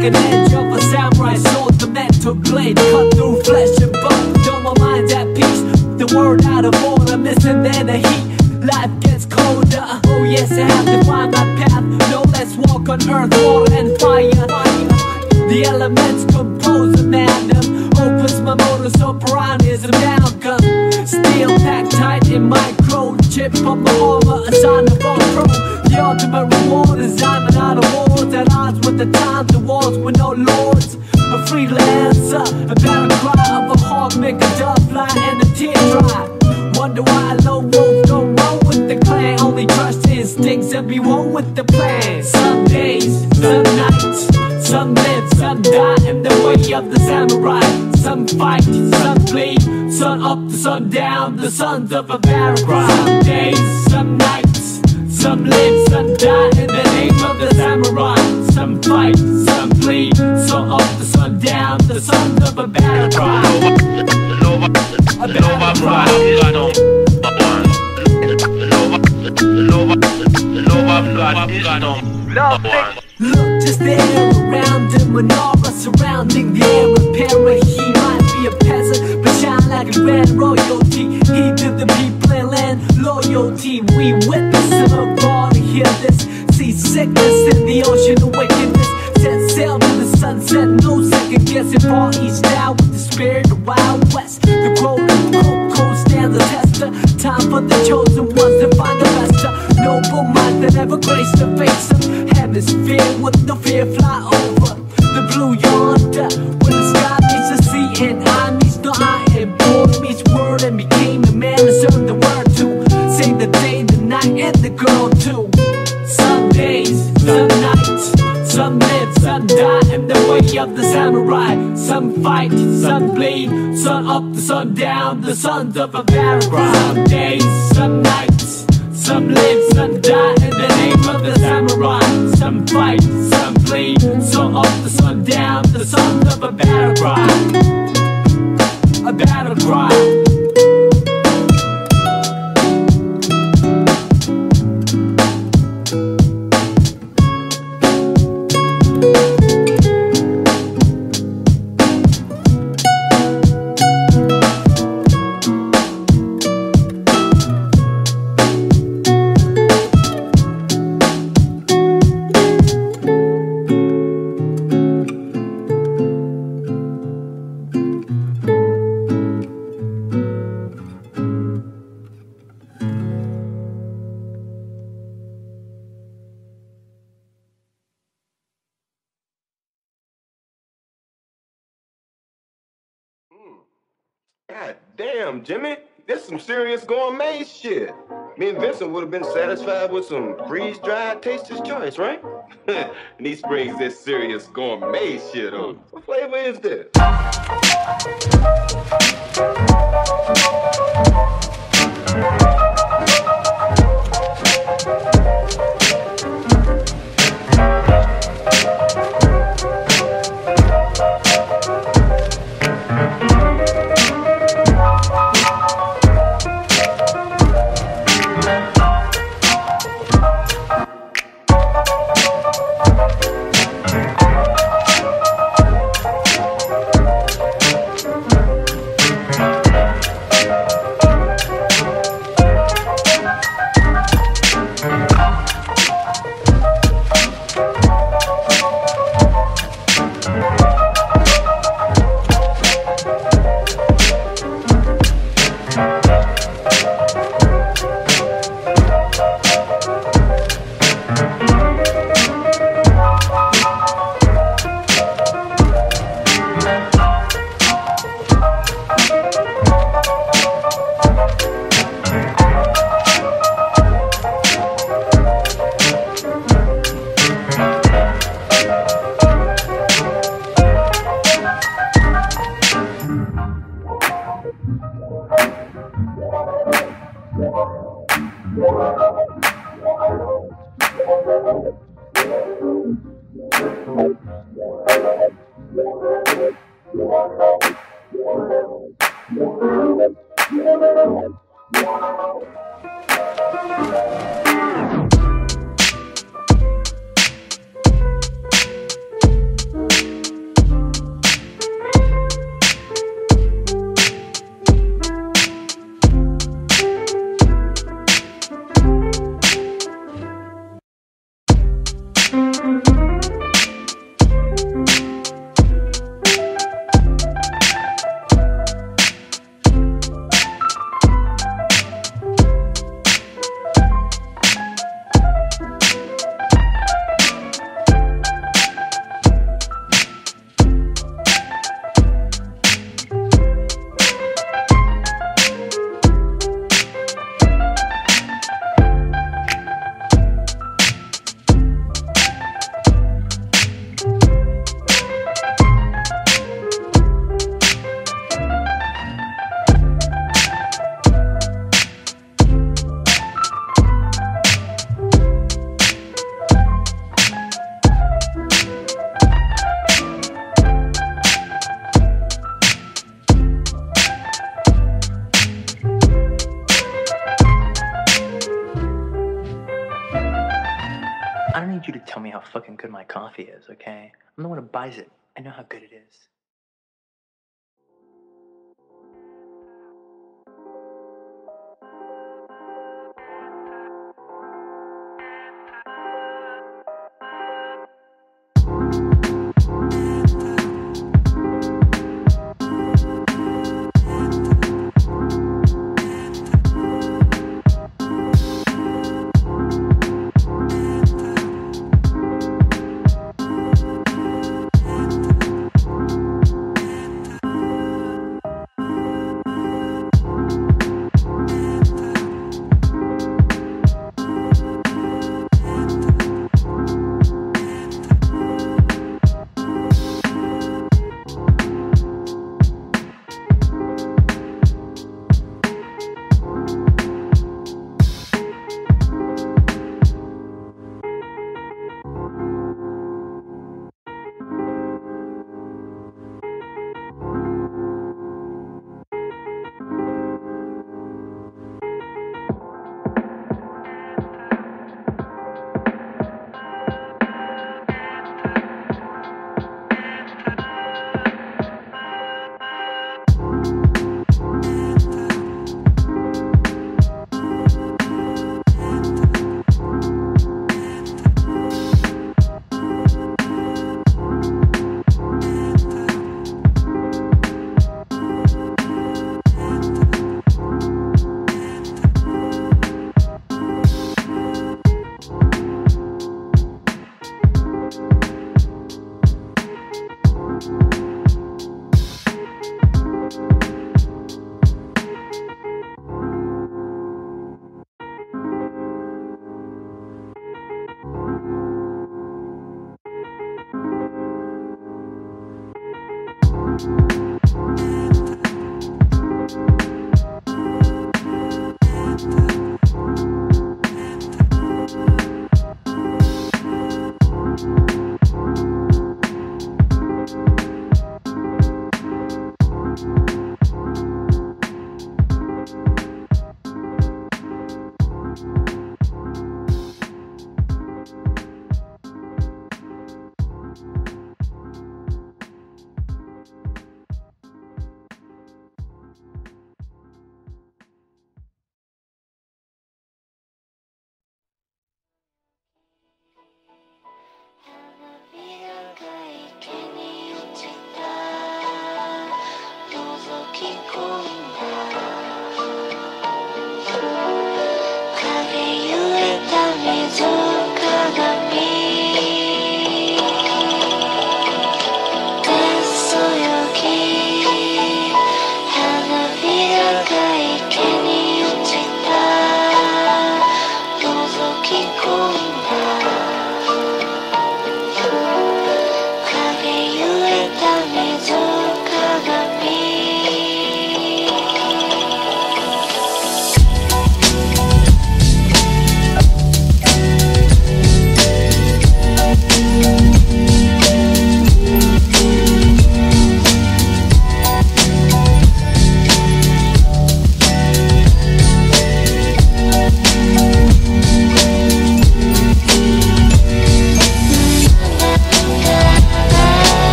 an edge of a samurai sword, the mental blade cut through flesh and bone. Though my mind's at peace, the word out of order, missing in the heat. Life gets colder. Oh yes, I have to find my path. No less walk on earth, water and fire. The elements compose a madam. Opens my modus operandi is amalgam. Steel packed tight in microchip on my armor, a sign of all pro. The ultimate reward is I'm out of wars, at odds with the times, the wars with no lords. A freelancer, a battle cry of a hawk, make a dove fly and a tear dry. Wonder why low wolf don't roll with the clan. Only trust instincts and be one with the plan. Some days, some nights, some live, some die in the way of the samurai. Some fight, some bleed, sun up to sun down, the sons of a Bararai. Some days, some nights, some live, some die in the name of the samurai. Some fight, some bleed, sun up to sun down, the sons of a Bararai. Look, just the air around him, menorah surrounding the heir apparent. He might be a peasant, but shine like a red royalty. He to the people and land loyalty. We witness him abroad to hear this. See sickness in the ocean of wickedness. Set sail to the sunset, no second guessing. Far east now with the spirit of Wild West. The quote stands the tester. Time for the chosen ones to find the master. Noble minds that never grace the face of hemisphere with no fear fly over the blue yonder, where the sky meets the sea and I meets no I, and boy meets word and became a man to serve the word to save the day, the night, and the girl too. Some days, some nights, some live, some die in the way of the samurai. Some fight, some bleed, sun up to sun down, the sons of a Bararai. Some days, some nights, some live, some die in the name of the samurai. Some fight, some bleed, sun up to sun down, the sons of a Bararai. A battle cry. God damn, Jimmy. This is some serious gourmet shit. Me and Vincent would have been satisfied with some freeze-dried Taster's Choice, right? And he springs this serious gourmet shit on. What flavor is this? need you to tell me how fucking good my coffee is, okay? I'm the one who buys it. I know how good it is.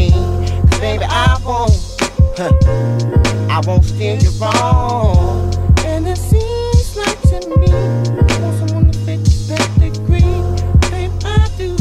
me. 'Cause baby, I won't steer you wrong. And it seems like to me, I want someone to fix that degree. Baby, I do.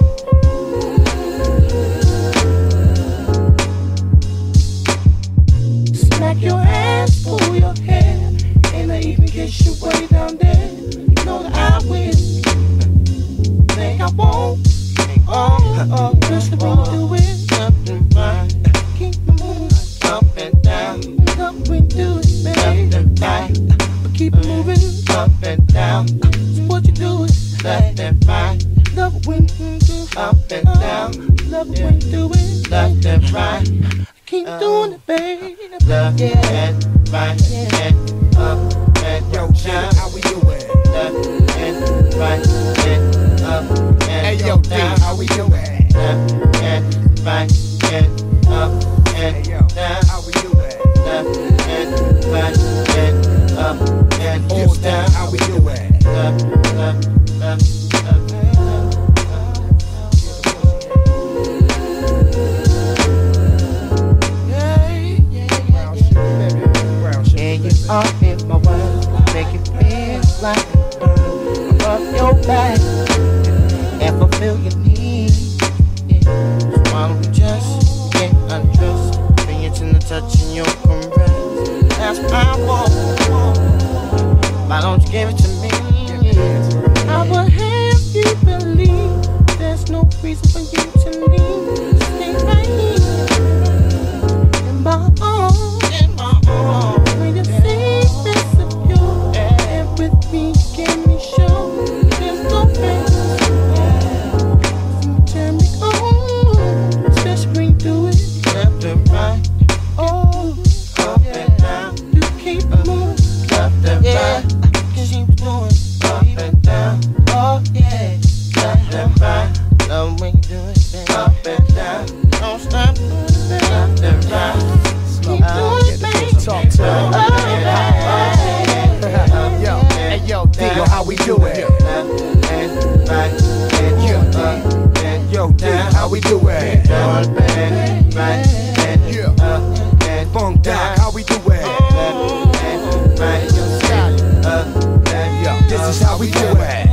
Smack your ass, pull your hair, and I even kiss you way down there. You know that I will. Think I won't. Just the way you do it, up and right. Keep moving, up and down. Love when you do it, baby. Up and right, but keep moving, up and down. That's what you do it, left and right. Love when you do it, up and down. Love when you do it, left and right. Keep doing it, baby. Left and right, and up and down. How we doing? Left and right, and up and hey, yo, down. How we doing? Left and right, and up and hey, yo, down. how we doing? Left and right, and up and all down. down. How we doing? Left. All in my world, make it feel like a bird above your back and fulfill your needs. Yeah. So why don't we just get undressed, experience in the touch and your caress? That's what I want. Why don't you give it to me? I will have you believe there's no reason for you to leave. Stay right here in my arms. When you say this of you, and with me, give me show. There's no face. So turn me on, especially when you do it left and right. Oh, up and down. You keep moving left and right. Keep doing up and down. Oh yeah, left and right. Love when you do it, baby. Up and down. Don't stop doing it, baby. Left and right. Keep doing it, baby. Talk to yo, hey yo, D, yo, how we doing? Yo, D, how we doing? Funk Doc, how we doing? Yo, this is how we doing.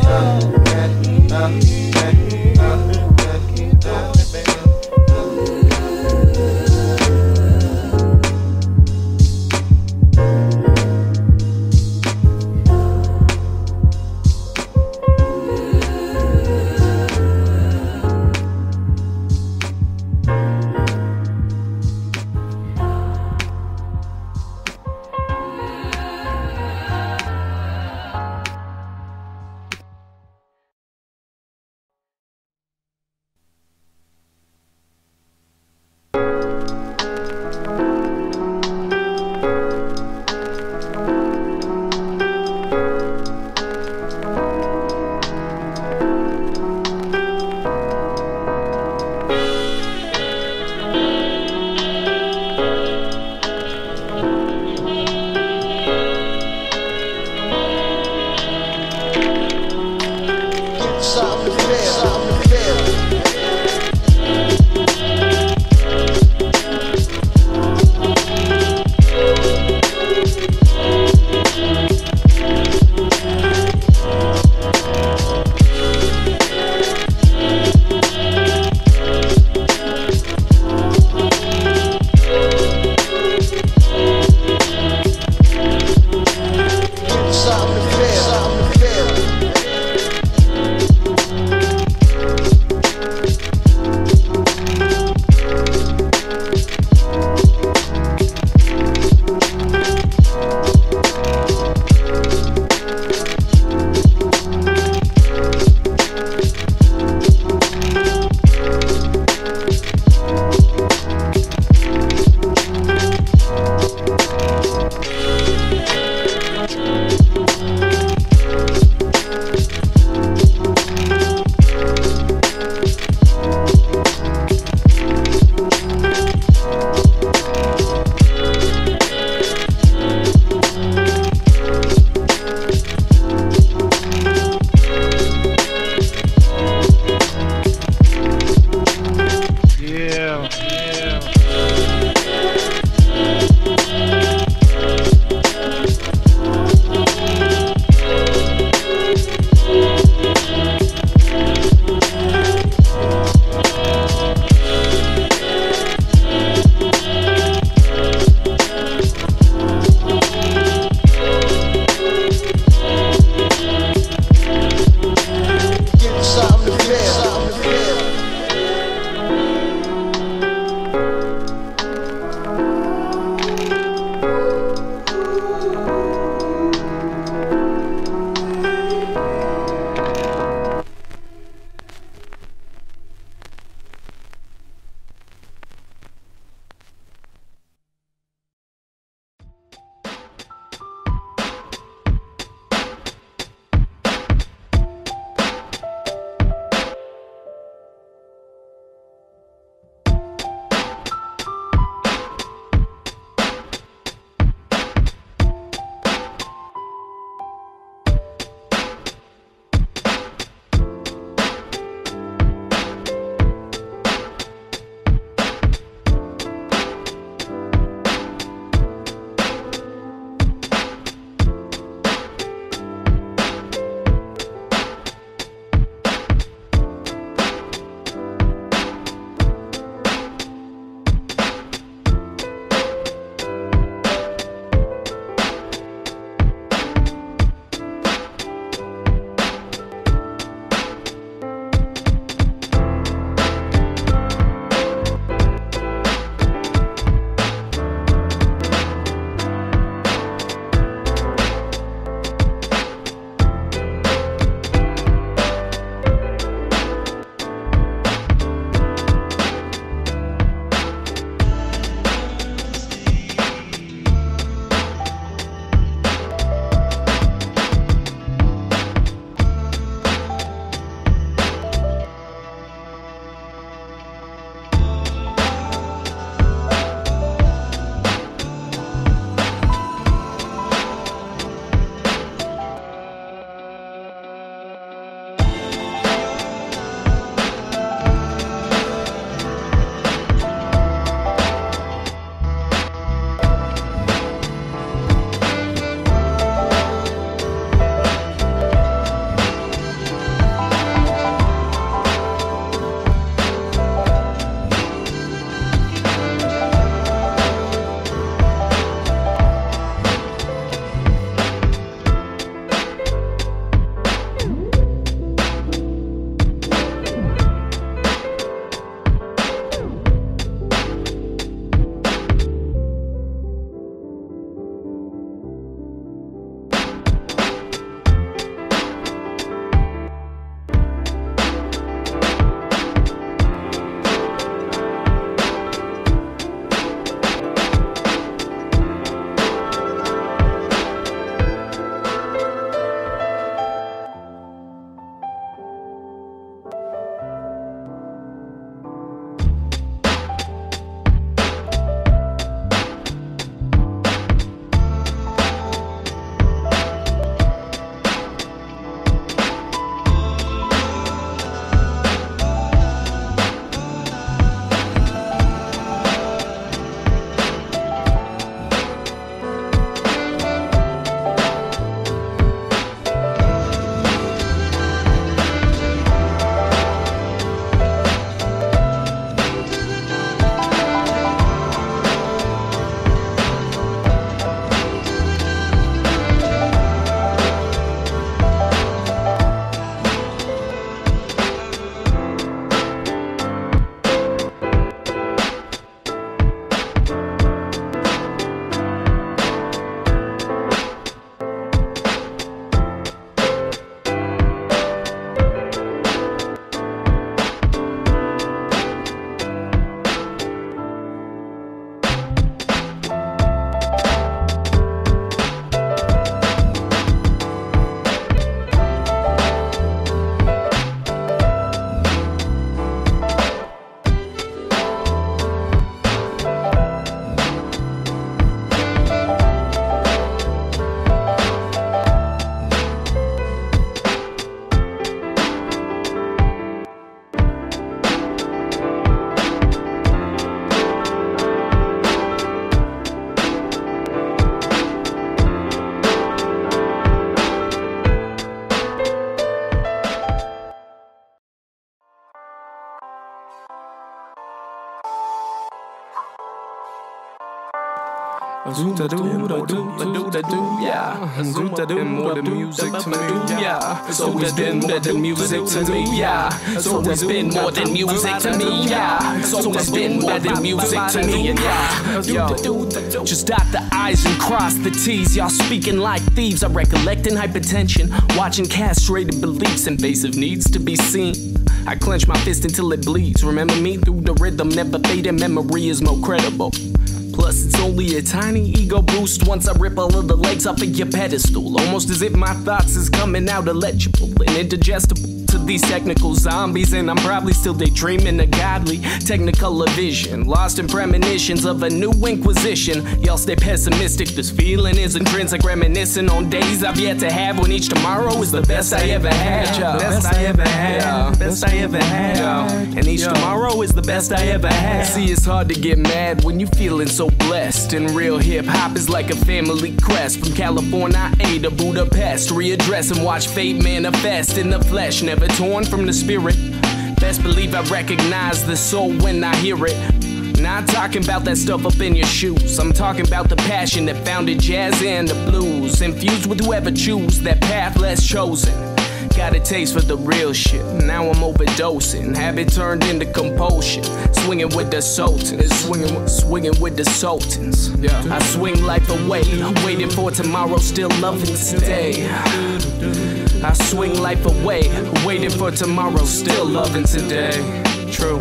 Yeah. And more than music to me, yeah. It's always been more than music to me, yeah. It's always been more than music to me, yeah. It's always been more than music to me, yeah. Yo, just dot the I's and cross the T's. Y'all speaking like thieves. I recollecting hypertension, watching castrated beliefs, invasive needs to be seen. I clench my fist until it bleeds. Remember me through the rhythm, never fading. Memory is more credible. Plus, it's only a tiny ego boost once I rip all of the legs off of your pedestal. Almost as if my thoughts is coming out illegible and indigestible to these technical zombies. And I'm probably still daydreaming a godly technicolor vision, lost in premonitions of a new inquisition. Y'all stay pessimistic, this feeling is intrinsic, reminiscing on days I've yet to have, when each tomorrow is the best I ever had. Best I ever had, best I ever had. And each tomorrow is the best I ever had. See, it's hard to get mad when you feeling so blessed. And real hip-hop is like a family crest, from California to Budapest. Readdress and watch fate manifest in the flesh, never torn from the spirit. Best believe I recognize the soul when I hear it. Not talking about that stuff up in your shoes. I'm talking about the passion that founded jazz and the blues, infused with whoever choose that path less chosen. Got a taste for the real shit, now I'm overdosing. Habit turned into compulsion, swinging with the sultans, swinging with the sultans. I swing life away, waiting for tomorrow, still loving today. I swing life away, waiting for tomorrow, still loving today. True.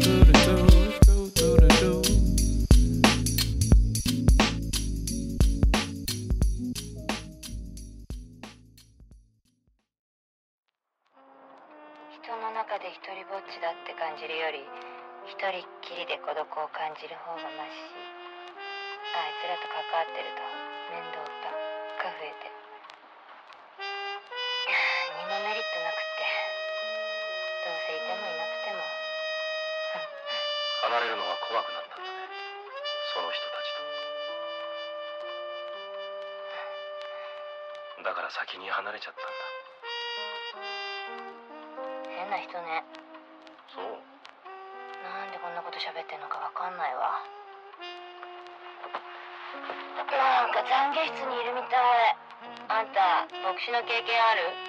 人の中で一人ぼっちだって感じるより、一人っきりで孤独を感じる方がまし。あいつらと関わってると面倒ばっか増えて、何もメリットなくって、どうせいてもいなくても離れるのは怖くなったんだね、その人たちと。だから先に離れちゃったんだ。 変な人ね。 そう。 なんでこんなこと喋ってんのかわかんないわ。なんか懺悔室にいるみたい。あんた牧師の経験ある？